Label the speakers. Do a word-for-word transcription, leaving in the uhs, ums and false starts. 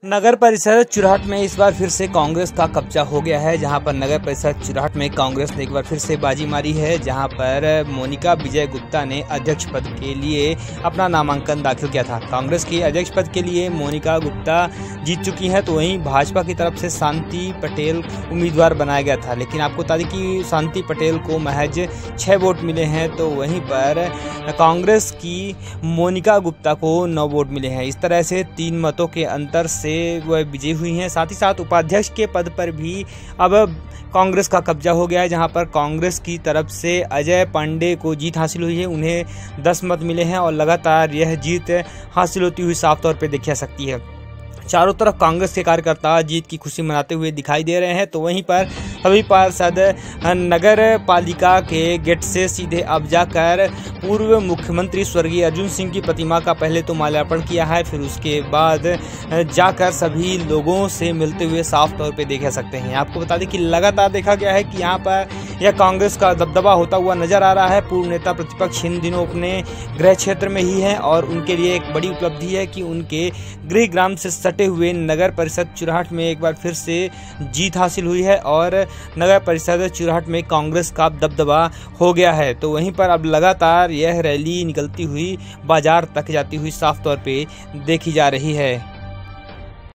Speaker 1: नगर परिषद चुराहट में इस बार फिर से कांग्रेस का कब्जा हो गया है। जहां पर नगर परिषद चुराहट में कांग्रेस ने एक बार फिर से बाजी मारी है। जहां पर मोनिका विजय गुप्ता ने अध्यक्ष पद के लिए अपना नामांकन दाखिल किया था। कांग्रेस की अध्यक्ष पद के लिए मोनिका गुप्ता जीत चुकी हैं, तो वहीं भाजपा की तरफ से शांति पटेल उम्मीदवार बनाया गया था। लेकिन आपको बता दें कि शांति पटेल को महज छः वोट मिले हैं, तो वहीं पर कांग्रेस की मोनिका गुप्ता को नौ वोट मिले हैं। इस तरह से तीन मतों के अंतर से वह विजयी हुई हैं। साथ ही साथ उपाध्यक्ष के पद पर भी अब कांग्रेस का कब्जा हो गया है, जहां पर कांग्रेस की तरफ से अजय पांडे को जीत हासिल हुई है। उन्हें दस मत मिले हैं और लगातार यह जीत हासिल होती हुई साफ तौर पर देखी जा सकती है। चारों तरफ कांग्रेस के कार्यकर्ता जीत की खुशी मनाते हुए दिखाई दे रहे हैं, तो वहीं पर सभी पार्षद नगर पालिका के गेट से सीधे अब जाकर पूर्व मुख्यमंत्री स्वर्गीय अर्जुन सिंह की प्रतिमा का पहले तो माल्यार्पण किया है, फिर उसके बाद जाकर सभी लोगों से मिलते हुए साफ तौर पे देख सकते हैं। आपको बता दें कि लगातार देखा गया है कि यहाँ पर यह कांग्रेस का दबदबा होता हुआ नजर आ रहा है। पूर्व नेता प्रतिपक्ष इन दिनों अपने गृह क्षेत्र में ही हैं और उनके लिए एक बड़ी उपलब्धि है कि उनके गृह ग्राम से सटे हुए नगर परिषद चुराहट में एक बार फिर से जीत हासिल हुई है और नगर परिषद चुराहट में कांग्रेस का दबदबा हो गया है। तो वहीं पर अब लगातार यह रैली निकलती हुई बाजार तक जाती हुई साफ तौर पे देखी जा रही है।